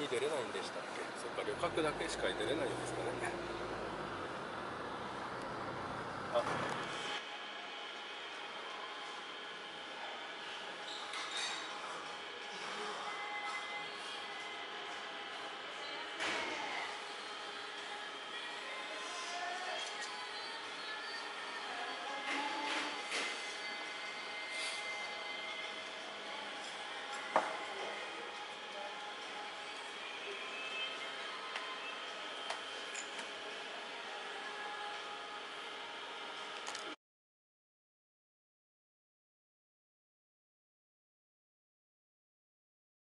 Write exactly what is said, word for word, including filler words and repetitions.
に出れないんでしたっけ。そっか、旅客だけしか出れないんですかね。あ